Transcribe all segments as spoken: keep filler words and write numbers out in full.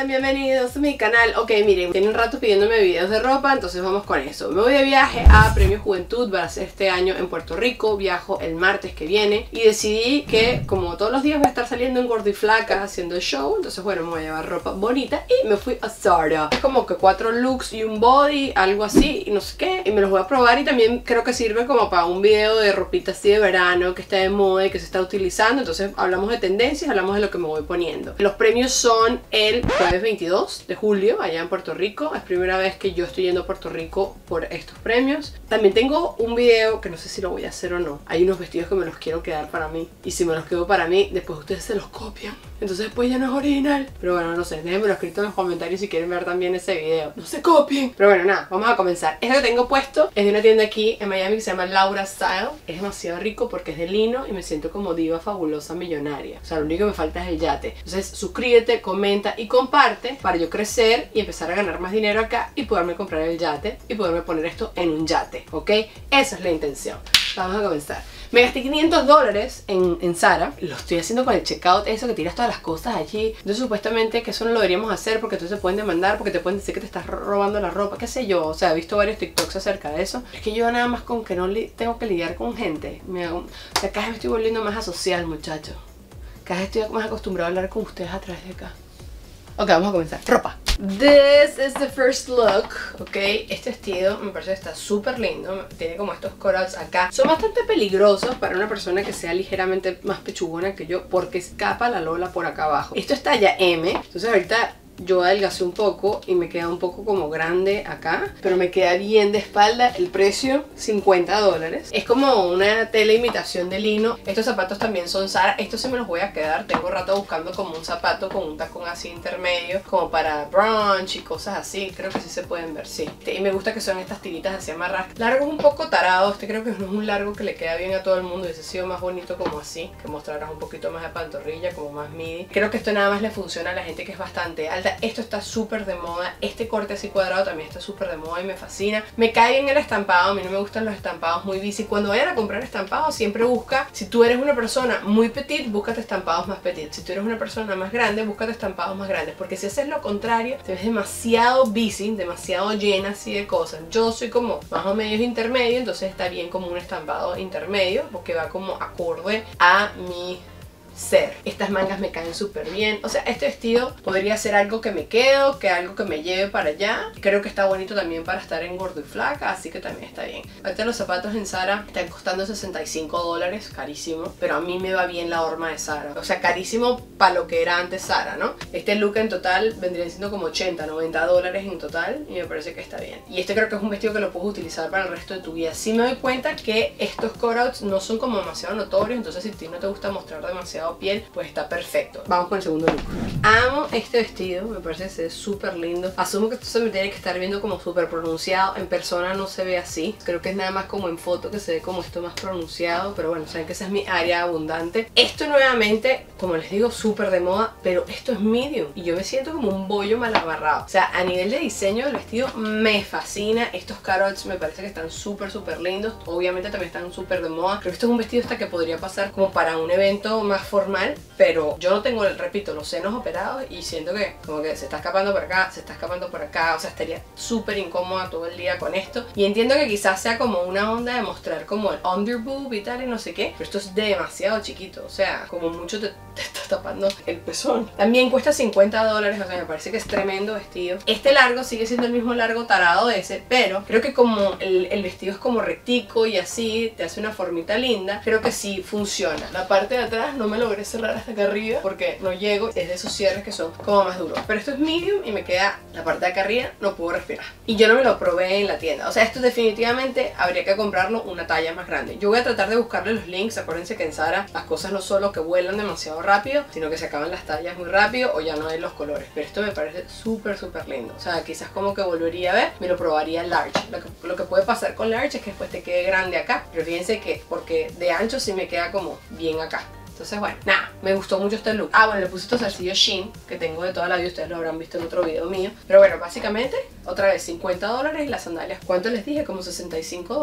están? Bienvenidos a mi canal. Ok, miren, tienen un rato pidiéndome videos de ropa, entonces vamos con eso. Me voy de viaje a Premio Juventud, va a ser este año en Puerto Rico. Viajo el martes que viene y decidí que como todos los días voy a estar saliendo en gordo y flaca haciendo el show, entonces bueno, me voy a llevar ropa bonita y me fui a Zara. Es como que cuatro looks y un body, algo así y no sé qué, y me los voy a probar y también creo que sirve como para un video de ropita así de verano que está de moda y que se está utilizando. Entonces hablamos de tendencias, hablamos de lo que me voy poniendo. Los premios son el jueves veintidós de julio allá en Puerto Rico. Es primera vez que yo estoy yendo a Puerto Rico por estos premios. También tengo un video que no sé si lo voy a hacer o no. Hay unos vestidos que me los quiero quedar para mí y si me los quedo para mí, después ustedes se los copian, entonces después ya no es original. Pero bueno, no sé, déjenmelo escrito en los comentarios si quieren ver también ese video. No se copien. Pero bueno, nada, vamos a comenzar. Esto que tengo puesto es de una tienda aquí en Miami que se llama Laura Style. Es demasiado rico porque es de lino y me siento como diva fabulosa millonaria. O sea, lo único que me falta es el yate. Entonces suscríbete, comenta y comparte para yo crecer y empezar a ganar más dinero acá y poderme comprar el yate y poderme poner esto en un yate, ¿ok? Esa es la intención. Vamos a comenzar. Me gasté quinientos dólares en, en Zara. Lo estoy haciendo con el checkout, eso que tiras todas las cosas allí. Entonces supuestamente que eso no lo deberíamos hacer porque entonces te pueden demandar, porque te pueden decir que te estás robando la ropa, qué sé yo. O sea, he visto varios TikToks acerca de eso. Es que yo nada más con que no tengo que lidiar con gente me hago, o sea, cada vez me estoy volviendo más asocial, muchachos. Cada vez estoy más acostumbrado a hablar con ustedes a través de acá. Ok, vamos a comenzar. Ropa. This is the first look, ok. Este vestido me parece que está súper lindo. Tiene como estos cutouts acá. Son bastante peligrosos para una persona que sea ligeramente más pechugona que yo, porque escapa la lola por acá abajo. Esto es talla M, entonces ahorita yo adelgacé un poco y me queda un poco como grande acá, pero me queda bien de espalda. El precio, cincuenta dólares. Es como una tela imitación de lino. Estos zapatos también son Zara. Estos sí me los voy a quedar. Tengo rato buscando como un zapato con un tacón así intermedio, como para brunch y cosas así. Creo que sí se pueden ver, sí. Y me gusta que son estas tiritas así amarradas. Largo un poco tarado. Este creo que no es un largo que le queda bien a todo el mundo. Hubiese sido más bonito como así, que mostraras un poquito más de pantorrilla, como más midi. Creo que esto nada más le funciona a la gente que es bastante alta. Esto está súper de moda. Este corte así cuadrado también está súper de moda y me fascina. Me cae bien el estampado. A mí no me gustan los estampados muy busy. Cuando vayan a comprar estampados, siempre busca, si tú eres una persona muy petit, búscate estampados más petit. Si tú eres una persona más grande, búscate estampados más grandes, porque si haces lo contrario, te ves demasiado busy, demasiado llena así de cosas. Yo soy como más o menos intermedio, entonces está bien como un estampado intermedio, porque va como acorde a mi ser. Estas mangas me caen súper bien. O sea, este vestido podría ser algo que me quedo, que algo que me lleve para allá. Creo que está bonito también para estar en gordo y flaca, así que también está bien. Ahorita los zapatos en Zara están costando sesenta y cinco dólares, carísimo, pero a mí me va bien la horma de Zara. O sea, carísimo para lo que era antes Zara, ¿no? Este look en total vendría siendo como ochenta, noventa dólares en total y me parece que está bien. Y este creo que es un vestido que lo puedes utilizar para el resto de tu vida. Sí me doy cuenta que estos cutouts no son como demasiado notorios, entonces si a ti no te gusta mostrar demasiado piel, pues está perfecto. Vamos con el segundo look. Amo este vestido, me parece que se ve súper lindo. Asumo que esto se me tiene que estar viendo como súper pronunciado. En persona no se ve así. Creo que es nada más como en foto que se ve como esto más pronunciado, pero bueno, saben que esa es mi área abundante. Esto nuevamente, como les digo, súper de moda, pero esto es medium y yo me siento como un bollo mal agarrado. O sea, a nivel de diseño del vestido me fascina. Estos cutouts me parece que están súper súper lindos. Obviamente también están súper de moda. Creo que esto es un vestido hasta que podría pasar como para un evento más formal, pero yo no tengo, repito, los senos operados y siento que como que se está escapando por acá, se está escapando por acá. O sea, estaría súper incómoda todo el día con esto. Y entiendo que quizás sea como una onda de mostrar como el underboob y tal y no sé qué, pero esto es demasiado chiquito. O sea, como mucho te, te está tapando el pezón. También cuesta cincuenta dólares, o sea, me parece que es tremendo vestido. Este largo sigue siendo el mismo largo tarado de ese, pero creo que como el, el vestido es como rectico y así, te hace una formita linda, creo que sí funciona. La parte de atrás no me logré cerrar hasta acá arriba porque no llego, es de esos cierres que son como más duros, pero esto es medium y me queda la parte de acá arriba, no puedo respirar y yo no me lo probé en la tienda. O sea, esto definitivamente habría que comprarlo una talla más grande. Yo voy a tratar de buscarle los links. Acuérdense que en Zara las cosas no solo que vuelan demasiado rápido, sino que se acaban las tallas muy rápido o ya no hay los colores, pero esto me parece súper súper lindo. O sea, quizás como que volvería a ver, me lo probaría large. Lo que, lo que puede pasar con large es que después te quede grande acá, pero fíjense que porque de ancho sí me queda como bien acá. Entonces bueno, nada, me gustó mucho este look. Ah, bueno, le puse estos zarcillos Shein que tengo de toda la vida, ustedes lo habrán visto en otro video mío. Pero bueno, básicamente, otra vez cincuenta dólares y las sandalias, ¿cuánto les dije? Como sesenta y cinco dólares.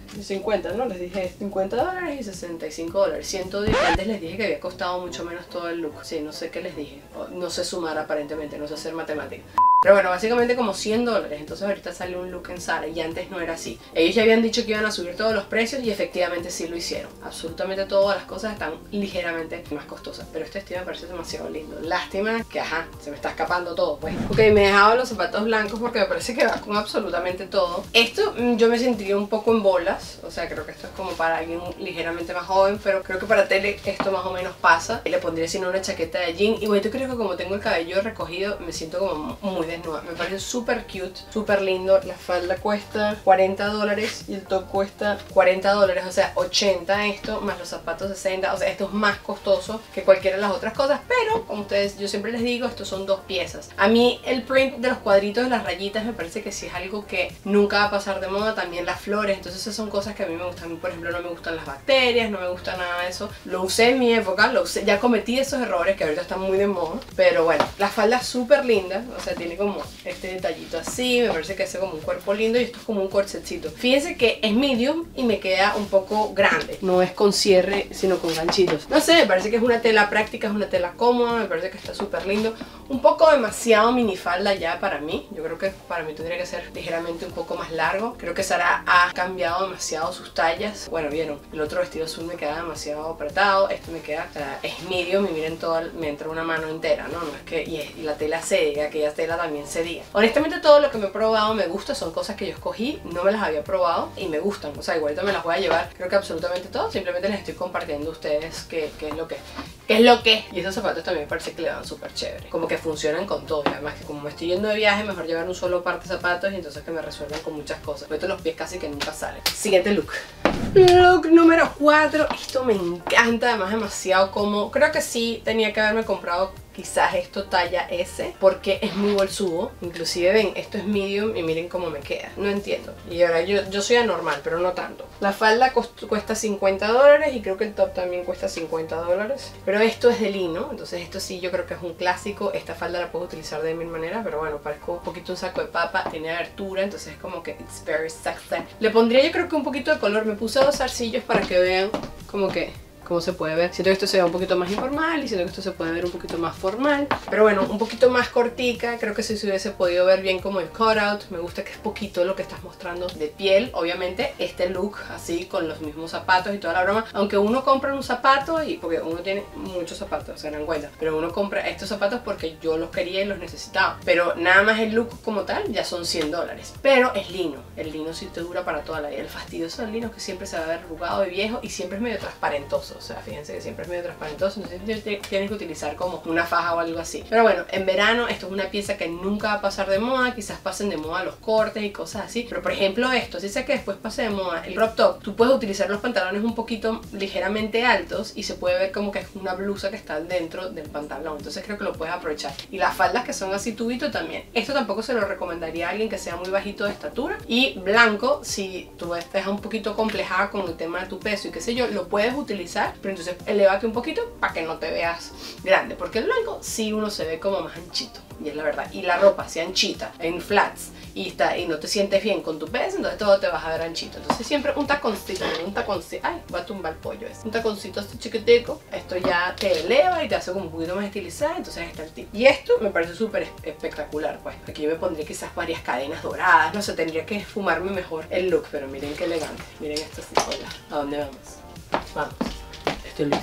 cincuenta, ¿no? Les dije cincuenta dólares y sesenta y cinco dólares, ciento diez. Antes les dije que había costado mucho menos todo el look. Sí, no sé qué les dije. No sé sumar aparentemente, no sé hacer matemáticas. Pero bueno, básicamente como cien dólares. Entonces ahorita sale un look en Zara y antes no era así. Ellos ya habían dicho que iban a subir todos los precios y efectivamente sí lo hicieron. Absolutamente todas las cosas están ligeramente más costosas. Pero este estilo me parece demasiado lindo. Lástima que, ajá, se me está escapando todo, pues. Ok, me he dejado los zapatos blancos porque me parece que va con absolutamente todo. Esto yo me sentiría un poco en bolas. O sea, creo que esto es como para alguien ligeramente más joven. Pero creo que para tele esto más o menos pasa. Y le pondría sino una chaqueta de jean. Y bueno, yo creo que como tengo el cabello recogido, me siento como muy desnuda. Me parece súper cute, súper lindo. La falda cuesta cuarenta dólares y el top cuesta cuarenta dólares, o sea, ochenta esto, más los zapatos sesenta. O sea, esto es más costoso que cualquiera de las otras cosas, pero como ustedes, yo siempre les digo, estos son dos piezas. A mí el print de los cuadritos de las rayitas me parece que sí es algo que nunca va a pasar de moda. También las flores, entonces esas son cosas que a mí me gustan. A mí, por ejemplo, no me gustan las bacterias, no me gusta nada de eso. Lo usé en mi época, lo usé, ya cometí esos errores que ahorita están muy de moda, pero bueno, la falda es súper linda, o sea, tiene como este detallito así, me parece que hace como un cuerpo lindo y esto es como un corsetcito. Fíjense que es medium y me queda un poco grande, no es con cierre sino con ganchitos. No sé, me parece que es una tela práctica, es una tela cómoda, me parece que está súper lindo. Un poco demasiado minifalda ya para mí, yo creo que para mí tendría que ser ligeramente un poco más largo. Creo que Zara ha cambiado demasiado sus tallas. Bueno, vieron, el otro vestido azul me queda demasiado apretado, este me queda, o sea, es medium y miren todo, me entra una mano entera, ¿no? No es que, y, es, y la tela se diga, aquella tela también se diga. Honestamente todo lo que me he probado me gusta, son cosas que yo escogí, no me las había probado y me gustan, o sea, igualito me las voy a llevar, creo que absolutamente todo, simplemente les estoy compartiendo a ustedes qué, qué es lo que qué es lo que. Y estos zapatos también me parece que le van súper chévere, como que funcionan con todo, y además que como me estoy yendo de viaje, mejor llevar un solo par de zapatos y entonces que me resuelvan con muchas cosas, porque los pies casi que nunca salen. Siguiente look. Look número cuatro, esto me encanta, además demasiado cómodo. Creo que sí tenía que haberme comprado quizás esto talla S, porque es muy bolsudo. Inclusive ven, esto es medium y miren cómo me queda, no entiendo. Y ahora yo, yo soy anormal, pero no tanto. La falda cuesta cincuenta dólares y creo que el top también cuesta cincuenta dólares, pero esto es de lino, entonces esto sí yo creo que es un clásico. Esta falda la puedo utilizar de mil maneras, pero bueno, parezco un poquito un saco de papa, tiene abertura, entonces es como que it's very sexy. Le pondría yo creo que un poquito de color, me puse dos zarcillos para que vean como que como se puede ver. Siento que esto se ve un poquito más informal y siento que esto se puede ver un poquito más formal, pero bueno, un poquito más cortica. Creo que si se hubiese podido ver bien como el cutout. Me gusta que es poquito lo que estás mostrando de piel. Obviamente este look así con los mismos zapatos y toda la broma, aunque uno compra un zapato y porque uno tiene muchos zapatos, se dan cuenta, pero uno compra estos zapatos porque yo los quería y los necesitaba, pero nada más el look como tal ya son cien dólares, pero es lino. El lino sí te dura para toda la vida. El fastidioso del lino es que siempre se va a ver arrugado y viejo y siempre es medio transparentoso. O sea, fíjense que siempre es medio transparentoso, entonces tienes que utilizar como una faja o algo así. Pero bueno, en verano esto es una pieza que nunca va a pasar de moda. Quizás pasen de moda los cortes y cosas así, pero por ejemplo esto, si sé que después pase de moda el crop top, tú puedes utilizar los pantalones un poquito ligeramente altos y se puede ver como que es una blusa que está dentro del pantalón, entonces creo que lo puedes aprovechar. Y las faldas que son así tubito también. Esto tampoco se lo recomendaría a alguien que sea muy bajito de estatura. Y blanco, si tú estás un poquito complejada con el tema de tu peso y qué sé yo, lo puedes utilizar, pero entonces elevate un poquito para que no te veas grande, porque el blanco sí uno se ve como más anchito, y es la verdad. Y la ropa si anchita en flats y, está, y no te sientes bien con tu peso, entonces todo te vas a ver anchito. Entonces siempre un taconcito, un taconcito, ay, va a tumbar el pollo ese. Un taconcito así chiquitico, esto ya te eleva y te hace como un poquito más estilizada, entonces está el tip. Y esto me parece súper espectacular, pues. Aquí yo me pondría quizás varias cadenas doradas, no sé, tendría que esfumarme mejor el look, pero miren qué elegante. Miren esto así, hola, ¿a dónde vamos? Vamos, estoy lista.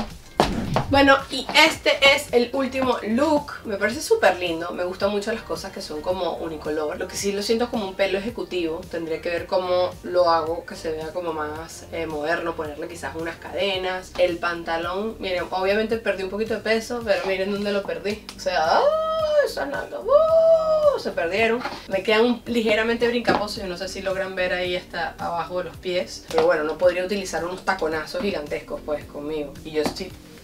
Bueno, y este es el último look. Me parece súper lindo, me gustan mucho las cosas que son como unicolor. Lo que sí lo siento como un pelo ejecutivo. Tendría que ver cómo lo hago que se vea como más eh, moderno, ponerle quizás unas cadenas. El pantalón, miren, obviamente perdí un poquito de peso, pero miren dónde lo perdí. O sea, ¡oh! Esa nalga, ¡oh! Se perdieron. Me quedan ligeramente brincaposos, yo no sé si logran ver ahí hasta abajo de los pies, pero bueno, no podría utilizar unos taconazos gigantescos pues conmigo. Y yo sí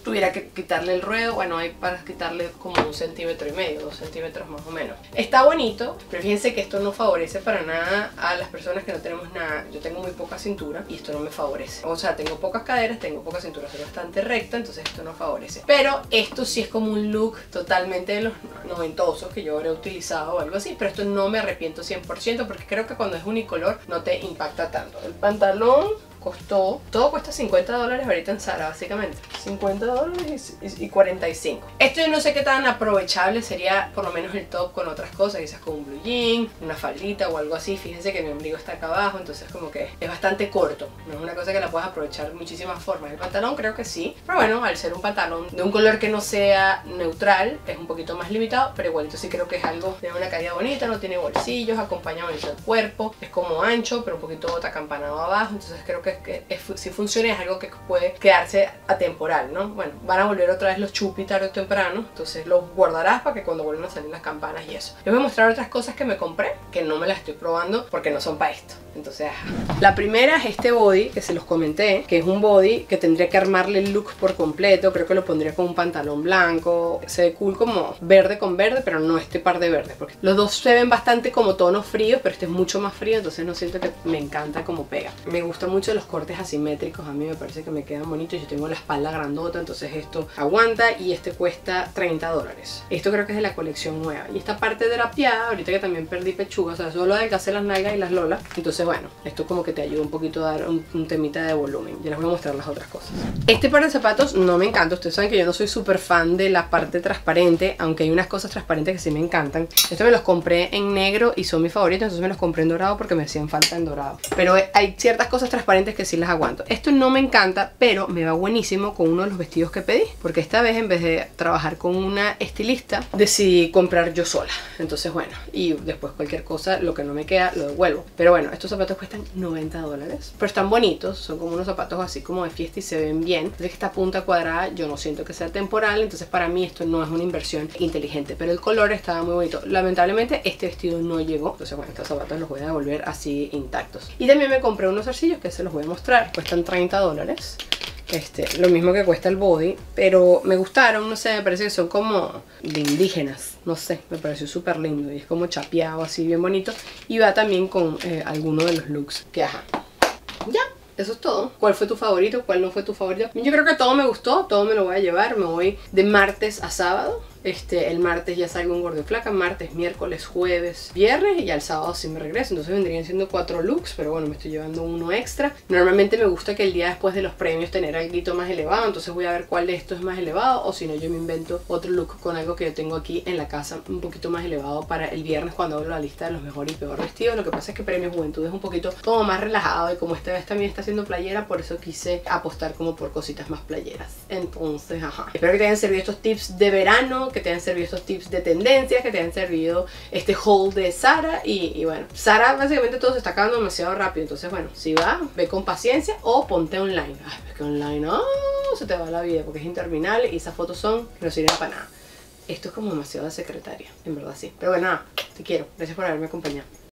tuviera que quitarle el ruedo. Bueno, hay para quitarle como un centímetro y medio, dos centímetros más o menos. Está bonito, pero fíjense que esto no favorece para nada a las personas que no tenemos nada. Yo tengo muy poca cintura y esto no me favorece. O sea, tengo pocas caderas, tengo poca cintura, soy bastante recta, entonces esto no favorece. Pero esto sí es como un look totalmente de los noventosos que yo habré utilizado o algo así, pero esto no me arrepiento cien por ciento porque creo que cuando es unicolor no te impacta tanto. El pantalón costó, todo cuesta cincuenta dólares ahorita en Zara básicamente, cincuenta dólares y, y cuarenta y cinco. Esto yo no sé qué tan aprovechable sería, por lo menos el top con otras cosas, quizás con un blue jean, una faldita o algo así. Fíjense que mi ombligo está acá abajo, entonces como que es bastante corto, no es una cosa que la puedas aprovechar de muchísimas formas. El pantalón creo que sí, pero bueno, al ser un pantalón de un color que no sea neutral es un poquito más limitado, pero igualito sí creo que es algo, tiene una caída bonita, no tiene bolsillos, acompaña bonito el cuerpo, es como ancho pero un poquito acampanado abajo, entonces creo que que es, si funciona es algo que puede quedarse atemporal, ¿no? Bueno, van a volver otra vez los chupi tarde o temprano, entonces los guardarás para que cuando vuelvan a salir las campanas y eso. Les voy a mostrar otras cosas que me compré, que no me las estoy probando porque no son para esto. Entonces, la primera es este body, que se los comenté, que es un body que tendría que armarle el look por completo. Creo que lo pondría con un pantalón blanco. Se ve cool como verde con verde, pero no este par de verdes, porque los dos se ven bastante como tonos fríos, pero este es mucho más frío, entonces no siento que me encanta como pega. Me gustan mucho los cortes asimétricos, a mí me parece que me quedan bonitos. Yo tengo la espalda grandota, entonces esto aguanta, y este cuesta treinta dólares. Esto creo que es de la colección nueva. Y esta parte de la piada, ahorita que también perdí pechuga, o sea, solo adelgacé las nalgas y las lolas, entonces bueno, esto como que te ayuda un poquito a dar un, un temita de volumen. Ya les voy a mostrar las otras cosas. Este par de zapatos no me encanta. Ustedes saben que yo no soy súper fan de la parte transparente, aunque hay unas cosas transparentes que sí me encantan. Estos me los compré en negro y son mis favoritos, entonces me los compré en dorado porque me hacían falta en dorado. Pero hay ciertas cosas transparentes que sí las aguanto. Esto no me encanta, pero me va buenísimo con uno de los vestidos que pedí, porque esta vez en vez de trabajar con una estilista decidí comprar yo sola. Entonces bueno, y después cualquier cosa, lo que no me queda lo devuelvo. Pero bueno, estos zapatos cuestan noventa dólares, pero están bonitos, son como unos zapatos así como de fiesta y se ven bien. Entonces esta punta cuadrada yo no siento que sea temporal, entonces para mí esto no es una inversión inteligente, pero el color estaba muy bonito. Lamentablemente este vestido no llegó, entonces bueno, estos zapatos los voy a devolver así intactos. Y también me compré unos zarcillos que se los voy a mostrar, cuestan treinta dólares. Este, lo mismo que cuesta el body, pero me gustaron, no sé, me parece que son como de indígenas, no sé, me pareció súper lindo y es como chapeado así bien bonito, y va también con eh, alguno de los looks que ajá. Ya, eso es todo. ¿Cuál fue tu favorito? ¿Cuál no fue tu favorito? Yo creo que todo me gustó, todo me lo voy a llevar. Me voy de martes a sábado. Este, el martes ya salgo un gordo y flaca, martes, miércoles, jueves, viernes, y ya el sábado sí me regreso. Entonces vendrían siendo cuatro looks, pero bueno, me estoy llevando uno extra. Normalmente me gusta que el día después de los premios tener algo más elevado, entonces voy a ver cuál de estos es más elevado, o si no yo me invento otro look con algo que yo tengo aquí en la casa un poquito más elevado para el viernes cuando abro la lista de los mejores y peores vestidos. Lo que pasa es que Premio Juventud es un poquito como más relajado, y como esta vez también está haciendo playera, por eso quise apostar como por cositas más playeras. Entonces, ajá, espero que te hayan servido estos tips de verano, que te hayan servido estos tips de tendencias, que te hayan servido este haul de Zara. Y, y bueno, Zara básicamente todo se está acabando demasiado rápido, entonces bueno, si va, ve con paciencia o ponte online. Ay, es que online, oh, se te va la vida porque es interminable y esas fotos son que no sirven para nada. Esto es como demasiado de secretaria, en verdad sí. Pero bueno, nada, te quiero, gracias por haberme acompañado.